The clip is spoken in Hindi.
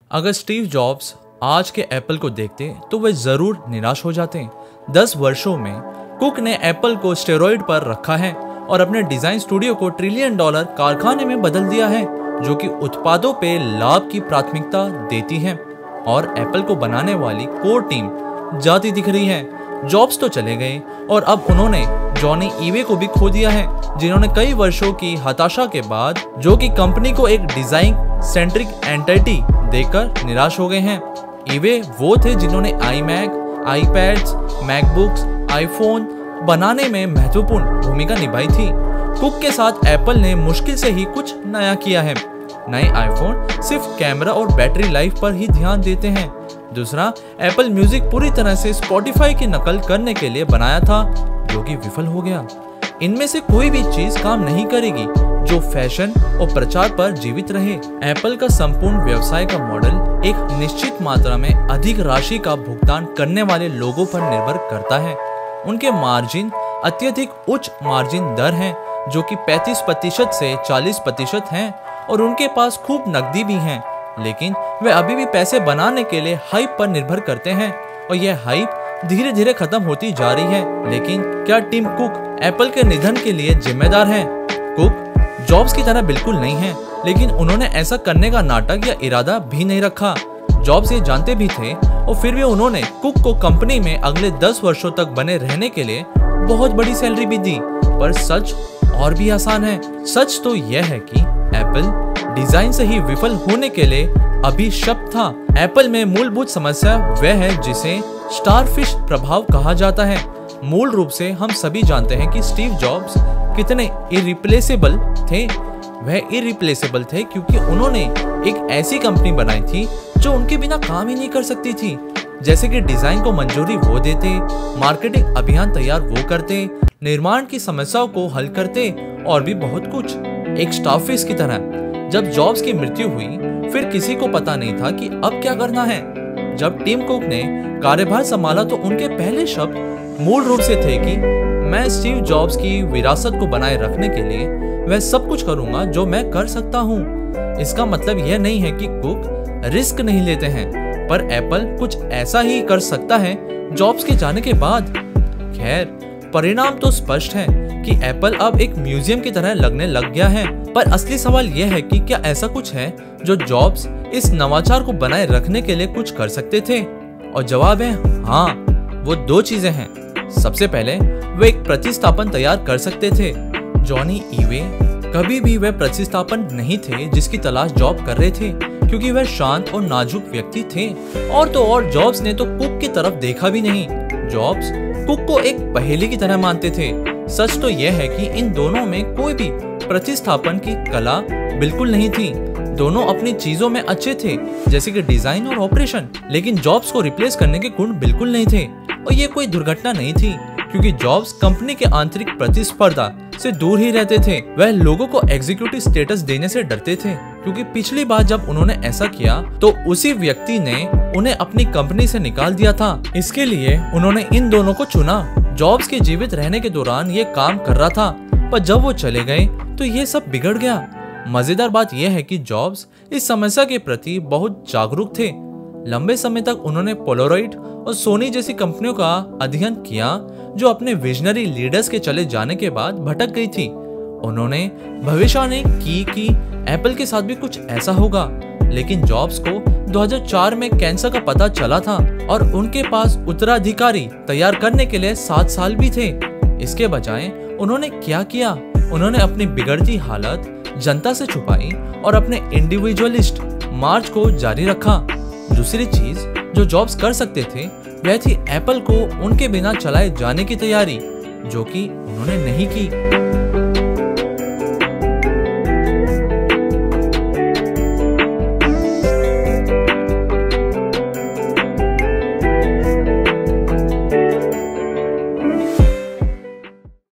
अगर स्टीव जॉब्स आज के एप्पल को देखते तो वे जरूर निराश हो जाते। 10 वर्षों में कुक ने एप्पल को स्टेरॉइड पर रखा है और अपने डिजाइन स्टूडियो को $1 ट्रिलियन कारखाने में बदल दिया है, जो कि उत्पादों पे लाभ की प्राथमिकता देती है। और एप्पल को बनाने वाली कोर टीम जाती दिख रही है। जॉब्स तो चले गए और अब उन्होंने जॉनी इवे को भी खो दिया है, जिन्होंने कई वर्षों की हताशा के बाद जो कि कंपनी को एक डिजाइन सेंट्रिक एंटिटी देकर निराश हो गए हैं। इवे वो थे जिन्होंने आईमैक, आईपैड्स, मैकबुक्स, आईफोन बनाने में महत्वपूर्ण भूमिका निभाई थी। कुक के साथ एप्पल ने मुश्किल से ही कुछ नया किया है। नए आईफोन सिर्फ कैमरा और बैटरी लाइफ पर ही ध्यान देते हैं। दूसरा, एप्पल म्यूजिक पूरी तरह से स्पॉटिफाई की नकल करने के लिए बनाया था, जो कि विफल हो गया। इनमें से कोई भी चीज काम नहीं करेगी जो फैशन और प्रचार पर जीवित रहे। एप्पल का संपूर्ण व्यवसाय का मॉडल एक निश्चित मात्रा में अधिक राशि का भुगतान करने वाले लोगों पर निर्भर करता है। उनके मार्जिन अत्यधिक उच्च मार्जिन दर हैं, जो कि 35% से 40% हैं, और उनके पास खूब नकदी भी है। लेकिन वे अभी भी पैसे बनाने के लिए हाइप पर निर्भर करते हैं और यह हाइप धीरे धीरे खत्म होती जा रही है। लेकिन क्या टिम कुक एप्पल के निधन के लिए जिम्मेदार है? कुक जॉब्स की तरह बिल्कुल नहीं है, लेकिन उन्होंने ऐसा करने का नाटक या इरादा भी नहीं रखा। जॉब्स ये जानते भी थे और फिर भी उन्होंने कुक को कंपनी में अगले 10 वर्षों तक बने रहने के लिए बहुत बड़ी सैलरी भी दी। पर सच और भी आसान है। सच तो यह है कि एप्पल डिजाइन से ही विफल होने के लिए अभिशप्त था। एप्पल में मूलभूत समस्या वह है जिसे स्टारफिश प्रभाव कहा जाता है। मूल रूप से हम सभी जानते हैं कि स्टीव जॉब्स कितने इरिप्लेसेबल थे। वह इरिप्लेसेबल थे क्योंकि उन्होंने एक ऐसी कंपनी बनाई थी जो उनके बिना काम ही नहीं कर सकती थी। जैसे कि डिजाइन को मंजूरी वो देते, मार्केटिंग अभियान तैयार वो करते, निर्माण की समस्याओं को हल करते और भी बहुत कुछ। एक स्टारफिश की तरह। जब जॉब्स की मृत्यु हुई फिर किसी को पता नहीं था कि अब क्या करना है। जब टिम कुक ने कार्यभार संभाला तो उनके पहले शब्द मूल रूप से थे कि मैं स्टीव जॉब्स की विरासत को बनाए रखने के लिए वह सब कुछ करूंगा जो मैं कर सकता हूं। इसका मतलब यह नहीं है कि कुक रिस्क नहीं लेते हैं, पर एप्पल कुछ ऐसा ही कर सकता है जॉब्स के जाने के बाद। खैर, परिणाम तो स्पष्ट है कि एप्पल अब एक म्यूजियम की तरह लगने लग गया है। पर असली सवाल यह है कि क्या ऐसा कुछ है जो जॉब्स इस नवाचार को बनाए रखने के लिए कुछ कर सकते थे? और जवाब है हाँ, वो 2 चीजें हैं। सबसे पहले वे एक प्रतिस्थापन तैयार कर सकते थे। जॉनी इवे कभी भी वह प्रतिस्थापन नहीं थे जिसकी तलाश जॉब कर रहे थे, क्योंकि वह शांत और नाजुक व्यक्ति थे। और तो और जॉब्स ने तो कुक की तरफ देखा भी नहीं। जॉब्स कुक को एक पहेली की तरह मानते थे। सच तो यह है कि इन दोनों में कोई भी प्रतिस्थापन की कला बिल्कुल नहीं थी। दोनों अपनी चीजों में अच्छे थे, जैसे कि डिजाइन और ऑपरेशन, लेकिन जॉब्स को रिप्लेस करने के गुण बिल्कुल नहीं थे। और ये कोई दुर्घटना नहीं थी, क्योंकि जॉब्स कंपनी के आंतरिक प्रतिस्पर्धा से दूर ही रहते थे। वह लोगों को एग्जीक्यूटिव स्टेटस देने से डरते थे, क्योंकि पिछली बार जब उन्होंने ऐसा किया तो उसी व्यक्ति ने उन्हें अपनी कंपनी से निकाल दिया था। इसके लिए उन्होंने इन दोनों को चुना। जॉब्स के जीवित रहने के दौरान ये काम कर रहा था, पर जब वो चले गए तो ये सब बिगड़ गया। मजेदार बात यह है कि जॉब्स इस समस्या के प्रति बहुत जागरूक थे। लंबे समय तक उन्होंने पोलारॉइड और सोनी जैसी कंपनियों का अध्ययन किया, जो अपने विजनरी लीडर्स के चले जाने के बाद भटक गई थी। उन्होंने भविष्यवाणी की कि एप्पल के साथ भी कुछ ऐसा होगा, लेकिन जॉब्स को 2004 में कैंसर का पता चला था और उनके पास उत्तराधिकारी तैयार करने के लिए 7 साल भी थे। इसके बजाय उन्होंने क्या किया? उन्होंने अपनी बिगड़ती हालत जनता से छुपाई और अपने इंडिविजुअलिस्ट मार्च को जारी रखा। दूसरी चीज जो जॉब्स कर सकते थे वह थी एप्पल को उनके बिना चलाए जाने की तैयारी, जो कि उन्होंने नहीं की।